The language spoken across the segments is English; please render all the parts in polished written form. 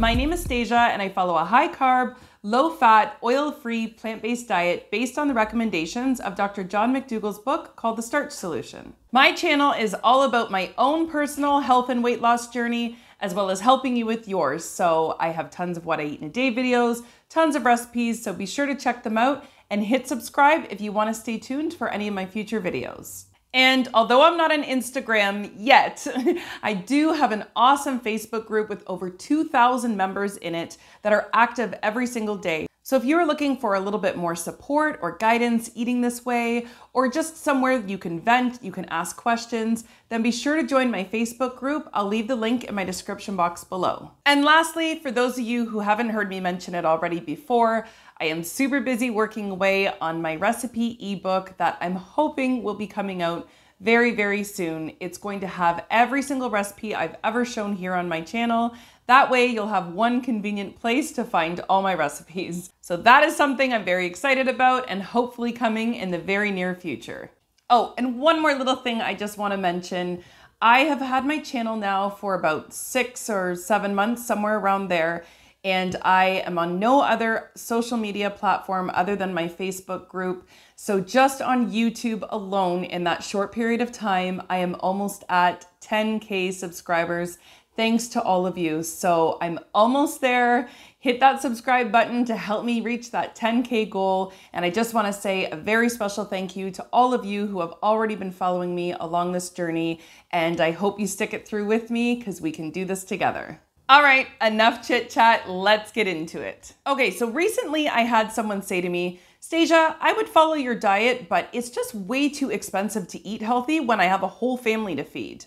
My name is Stasia and I follow a high carb, low fat, oil-free, plant-based diet based on the recommendations of Dr. John McDougall's book called The Starch Solution. My channel is all about my own personal health and weight loss journey, as well as helping you with yours. So I have tons of what I eat in a day videos, tons of recipes, so be sure to check them out and hit subscribe if you want to stay tuned for any of my future videos. And although I'm not on Instagram yet, I do have an awesome Facebook group with over 2,000 members in it that are active every single day. So if you're looking for a little bit more support or guidance eating this way, or just somewhere you can vent, you can ask questions, then be sure to join my Facebook group. I'll leave the link in my description box below. And lastly, for those of you who haven't heard me mention it already before, I am super busy working away on my recipe ebook that I'm hoping will be coming out very, very soon. It's going to have every single recipe I've ever shown here on my channel. That way you'll have one convenient place to find all my recipes. So that is something I'm very excited about and hopefully coming in the very near future. Oh, and one more little thing I just want to mention. I have had my channel now for about 6 or 7 months, somewhere around there. And I am on no other social media platform other than my Facebook group. So just on YouTube alone in that short period of time, I am almost at 10K subscribers. Thanks to all of you. So I'm almost there. Hit that subscribe button to help me reach that 10K goal. And I just want to say a very special thank you to all of you who have already been following me along this journey. And I hope you stick it through with me because we can do this together. All right, enough chit chat, let's get into it. Okay, so recently I had someone say to me, Stasia, I would follow your diet, but it's just way too expensive to eat healthy when I have a whole family to feed.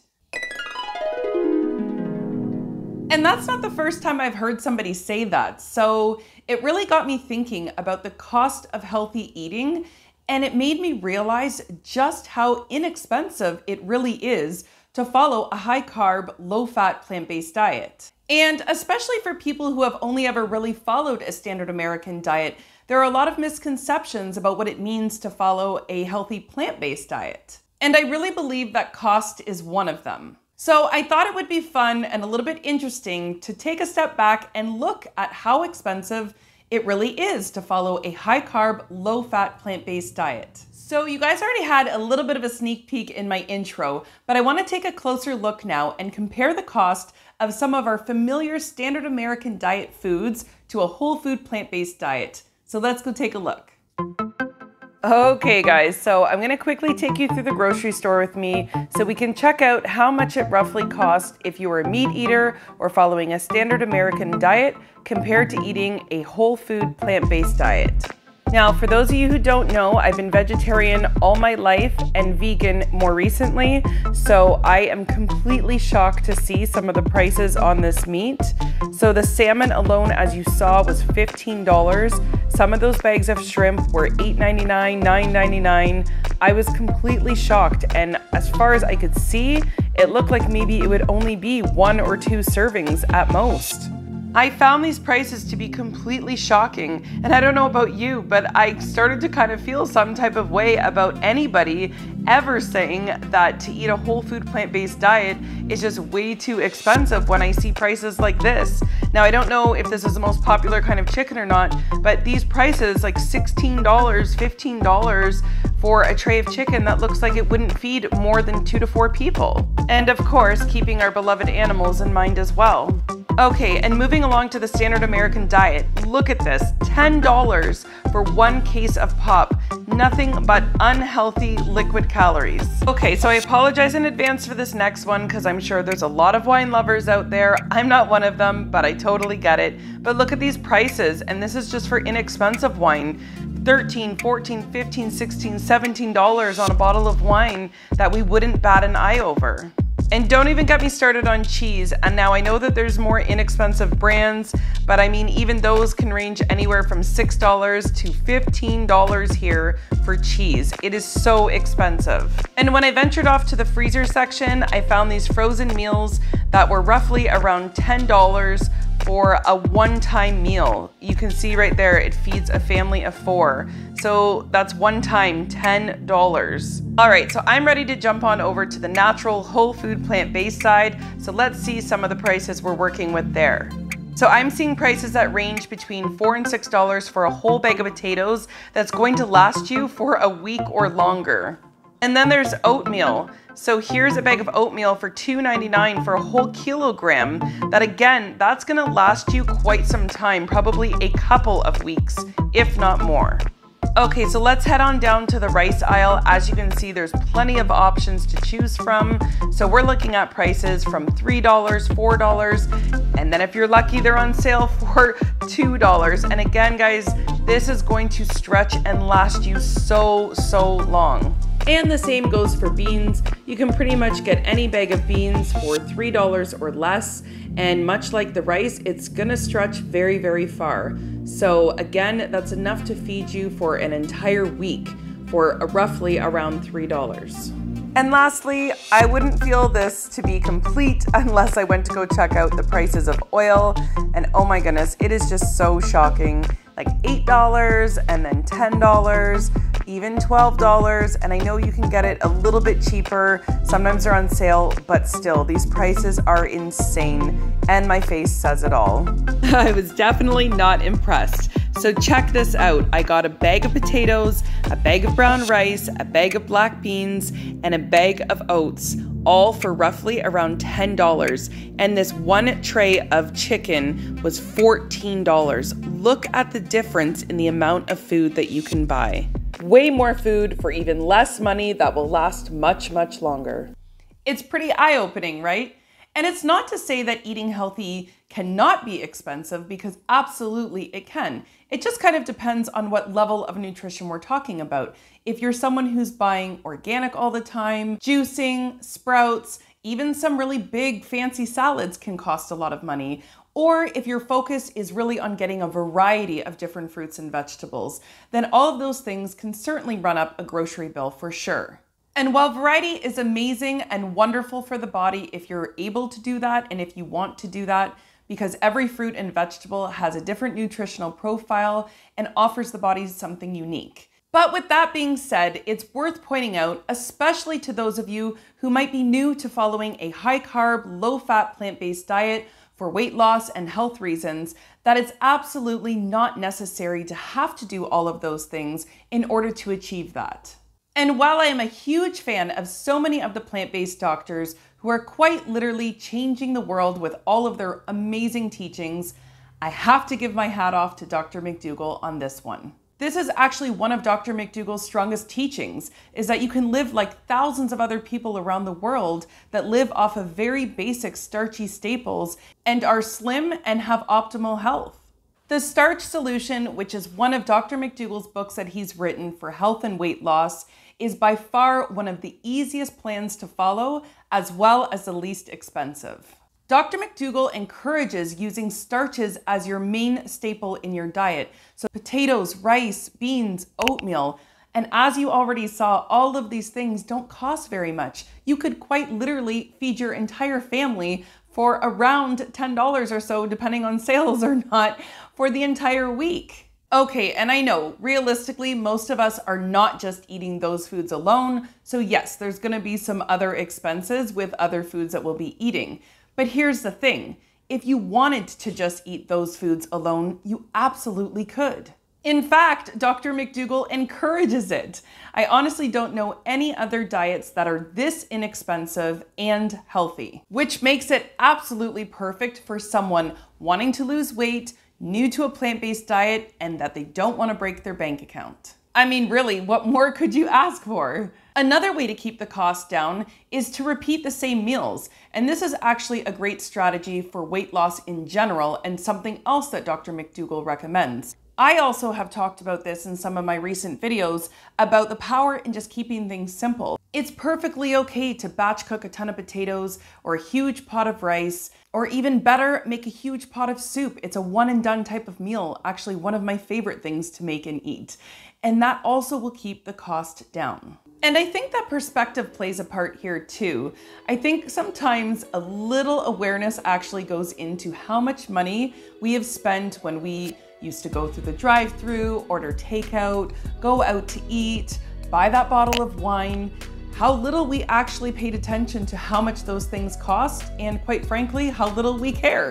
And that's not the first time I've heard somebody say that. So it really got me thinking about the cost of healthy eating, and it made me realize just how inexpensive it really is to follow a high carb, low fat, plant-based diet. And especially for people who have only ever really followed a standard American diet, there are a lot of misconceptions about what it means to follow a healthy plant-based diet. And I really believe that cost is one of them. So I thought it would be fun and a little bit interesting to take a step back and look at how expensive it really is to follow a high carb, low fat, plant-based diet. So you guys already had a little bit of a sneak peek in my intro, but I want to take a closer look now and compare the cost of some of our familiar standard American diet foods to a whole food plant-based diet. So let's go take a look. Okay guys, so I'm gonna quickly take you through the grocery store with me so we can check out how much it roughly costs if you are a meat eater or following a standard American diet compared to eating a whole food plant-based diet. Now, for those of you who don't know, I've been vegetarian all my life and vegan more recently, so I am completely shocked to see some of the prices on this meat. So the salmon alone, as you saw, was $15. Some of those bags of shrimp were $8.99, $9.99. I was completely shocked, and as far as I could see, it looked like maybe it would only be 1 or 2 servings at most. I found these prices to be completely shocking, and I don't know about you, but I started to kind of feel some type of way about anybody ever saying that to eat a whole food plant-based diet is just way too expensive when I see prices like this. Now, I don't know if this is the most popular kind of chicken or not, but these prices, like $16, $15 for a tray of chicken that looks like it wouldn't feed more than 2 to 4 people. And of course, keeping our beloved animals in mind as well. Okay, and moving along to the standard American diet, look at this, $10 for 1 case of pop. Nothing but unhealthy liquid calories. Okay, so I apologize in advance for this next one because I'm sure there's a lot of wine lovers out there. I'm not one of them, but I totally get it. But look at these prices, and this is just for inexpensive wine. $13, $14, $15, $16, $17 on a bottle of wine that we wouldn't bat an eye over. And don't even get me started on cheese. And now I know that there's more inexpensive brands, but I mean, even those can range anywhere from $6 to $15 here for cheese. It is so expensive. And when I ventured off to the freezer section, I found these frozen meals that were roughly around $10 for a one-time meal. You can see right there, it feeds a family of 4. So that's one time, $10. All right, so I'm ready to jump on over to the natural whole food plant-based side. So let's see some of the prices we're working with there. So I'm seeing prices that range between $4 and $6 for a whole bag of potatoes that's going to last you for a week or longer. And then there's oatmeal. So here's a bag of oatmeal for $2.99 for a whole kilogram. That again, that's gonna last you quite some time, probably a couple of weeks, if not more. Okay, so let's head on down to the rice aisle. As you can see, there's plenty of options to choose from. So we're looking at prices from $3, $4, and then if you're lucky, they're on sale for $2. And again, guys, this is going to stretch and last you so long. And the same goes for beans. You can pretty much get any bag of beans for $3 or less. And much like the rice, it's gonna stretch very far. So again, that's enough to feed you for an entire week for roughly around $3. And lastly, I wouldn't feel this to be complete unless I went to go check out the prices of oil. And oh my goodness, it is just so shocking. Like $8 and then $10, even $12. And I know you can get it a little bit cheaper. Sometimes they're on sale, but still, these prices are insane. And my face says it all. I was definitely not impressed. So check this out. I got a bag of potatoes, a bag of brown rice, a bag of black beans, and a bag of oats, all for roughly around $10. And this one tray of chicken was $14. Look at the difference in the amount of food that you can buy. Way more food for even less money that will last much longer. It's pretty eye-opening, right? And it's not to say that eating healthy cannot be expensive, because absolutely it can. It just kind of depends on what level of nutrition we're talking about. If you're someone who's buying organic all the time, juicing, sprouts, even some really big fancy salads can cost a lot of money. Or if your focus is really on getting a variety of different fruits and vegetables, then all of those things can certainly run up a grocery bill for sure. And while variety is amazing and wonderful for the body if you're able to do that and if you want to do that, because every fruit and vegetable has a different nutritional profile and offers the body something unique. But with that being said, it's worth pointing out, especially to those of you who might be new to following a high-carb, low-fat, plant-based diet for weight loss and health reasons, that it's absolutely not necessary to have to do all of those things in order to achieve that. And while I am a huge fan of so many of the plant-based doctors who are quite literally changing the world with all of their amazing teachings, I have to give my hat off to Dr. McDougall on this one. This is actually one of Dr. McDougall's strongest teachings, is that you can live like thousands of other people around the world that live off of very basic starchy staples and are slim and have optimal health. The Starch Solution, which is one of Dr. McDougall's books that he's written for health and weight loss, is by far one of the easiest plans to follow, as well as the least expensive. Dr. McDougall encourages using starches as your main staple in your diet. So potatoes, rice, beans, oatmeal. And as you already saw, all of these things don't cost very much. You could quite literally feed your entire family for around $10 or so, depending on sales or not, for the entire week. Okay, and I know, realistically, most of us are not just eating those foods alone. So yes, there's gonna be some other expenses with other foods that we'll be eating. But here's the thing, if you wanted to just eat those foods alone, you absolutely could. In fact, Dr. McDougall encourages it. I honestly don't know any other diets that are this inexpensive and healthy, which makes it absolutely perfect for someone wanting to lose weight, new to a plant-based diet, and that they don't want to break their bank account. I mean, really, what more could you ask for? Another way to keep the cost down is to repeat the same meals. And this is actually a great strategy for weight loss in general, and something else that Dr. McDougall recommends. I also have talked about this in some of my recent videos about the power in just keeping things simple. It's perfectly okay to batch cook a ton of potatoes or a huge pot of rice, or even better, make a huge pot of soup. It's a one and done type of meal, actually one of my favorite things to make and eat. And that also will keep the cost down. And I think that perspective plays a part here too. I think sometimes a little awareness actually goes into how much money we have spent when we used to go through the drive-through, order takeout, go out to eat, buy that bottle of wine, how little we actually paid attention to how much those things cost, and quite frankly, how little we cared.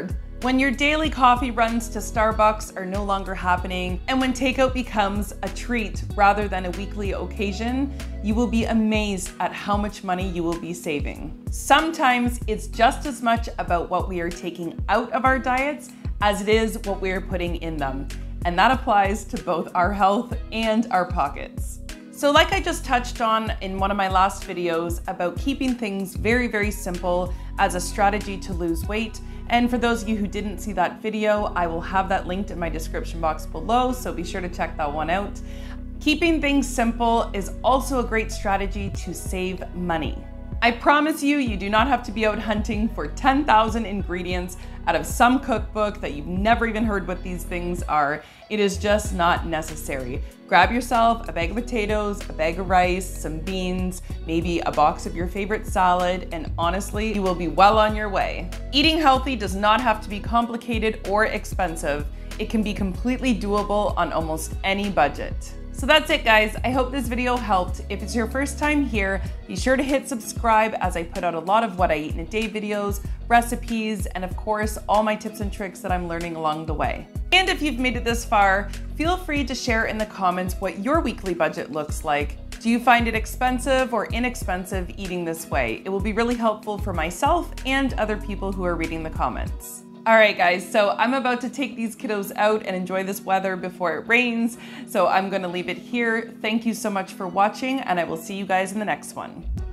When your daily coffee runs to Starbucks are no longer happening, and when takeout becomes a treat rather than a weekly occasion, you will be amazed at how much money you will be saving. Sometimes it's just as much about what we are taking out of our diets as it is what we are putting in them. And that applies to both our health and our pockets. So like I just touched on in one of my last videos about keeping things very, very simple as a strategy to lose weight, and for those of you who didn't see that video, I will have that linked in my description box below, so be sure to check that one out. Keeping things simple is also a great strategy to save money. I promise you, you do not have to be out hunting for 10,000 ingredients out of some cookbook that you've never even heard what these things are. It is just not necessary. Grab yourself a bag of potatoes, a bag of rice, some beans, maybe a box of your favorite salad, and honestly, you will be well on your way. Eating healthy does not have to be complicated or expensive. It can be completely doable on almost any budget. So that's it, guys. I hope this video helped. If it's your first time here, be sure to hit subscribe as I put out a lot of what I eat in a day videos, recipes, and of course, all my tips and tricks that I'm learning along the way. And if you've made it this far, feel free to share in the comments what your weekly budget looks like. Do you find it expensive or inexpensive eating this way? It will be really helpful for myself and other people who are reading the comments. All right, guys, so I'm about to take these kiddos out and enjoy this weather before it rains. So I'm gonna leave it here. Thank you so much for watching, and I will see you guys in the next one.